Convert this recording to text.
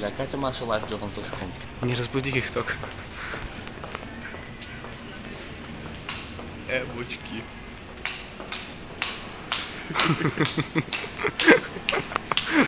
Бля, Катя Маша лайф Джоган.ком. Не разбуди их только. Бочки.